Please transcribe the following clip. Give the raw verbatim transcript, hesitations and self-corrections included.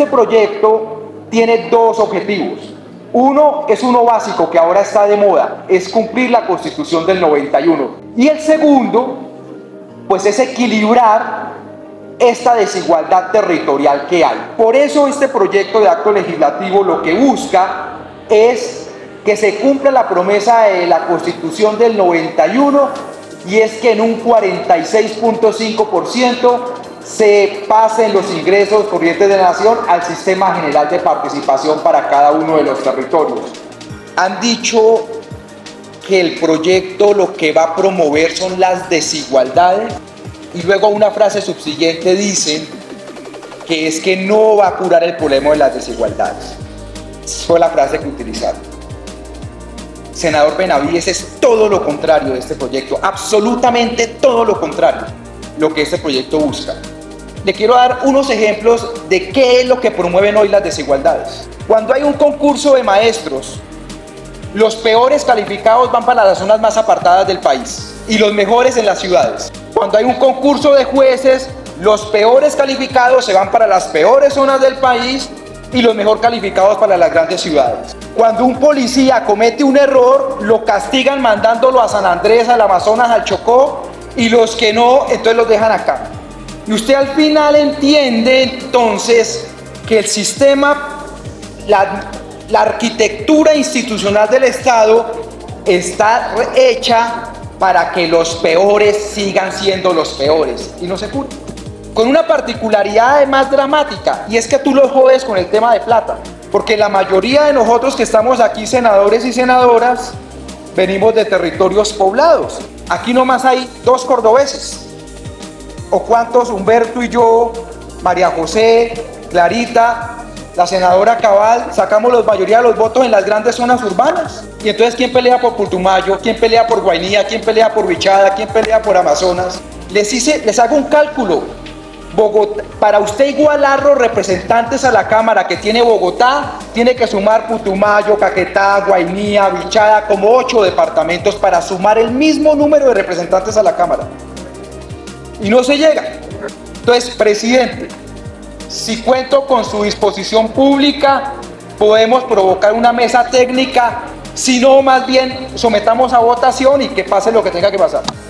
este proyecto tiene dos objetivos. Uno es uno básico que ahora está de moda, es cumplir la Constitución del noventa y uno. Y el segundo, pues es equilibrar esta desigualdad territorial que hay. Por eso este proyecto de acto legislativo lo que busca es que se cumpla la promesa de la Constitución del noventa y uno, y es que en un cuarenta y seis punto cinco por ciento se pasen los ingresos corrientes de la nación al sistema general de participación para cada uno de los territorios. Han dicho que el proyecto lo que va a promover son las desigualdades, y luego una frase subsiguiente dicen que es que no va a curar el problema de las desigualdades. Fue la frase que utilizaron. Senador Benavides, es todo lo contrario de este proyecto, absolutamente todo lo contrario, lo que este proyecto busca. Le quiero dar unos ejemplos de qué es lo que promueven hoy las desigualdades. Cuando hay un concurso de maestros, los peores calificados van para las zonas más apartadas del país y los mejores en las ciudades. Cuando hay un concurso de jueces, los peores calificados se van para las peores zonas del país y los mejor calificados para las grandes ciudades. Cuando un policía comete un error, lo castigan mandándolo a San Andrés, al Amazonas, al Chocó, y los que no, entonces los dejan acá. Y usted al final entiende entonces que el sistema, la, la arquitectura institucional del Estado está hecha para que los peores sigan siendo los peores y no se cura. Con una particularidad además dramática, y es que tú los jodes con el tema de plata, porque la mayoría de nosotros que estamos aquí, senadores y senadoras, venimos de territorios poblados. Aquí nomás hay dos cordobeses. ¿O cuántos? Humberto y yo, María José, Clarita, la senadora Cabal, sacamos la mayoría de los votos en las grandes zonas urbanas. Y entonces, ¿quién pelea por Putumayo? ¿Quién pelea por Guainía? ¿Quién pelea por Bichada? ¿Quién pelea por Amazonas? Les, hice, les hago un cálculo. Bogotá, para usted igualar los representantes a la Cámara que tiene Bogotá, tiene que sumar Putumayo, Caquetá, Guainía, Bichada, como ocho departamentos para sumar el mismo número de representantes a la Cámara. Y no se llega. Entonces, presidente, si cuento con su disposición pública, podemos provocar una mesa técnica, si no, más bien sometamos a votación y que pase lo que tenga que pasar.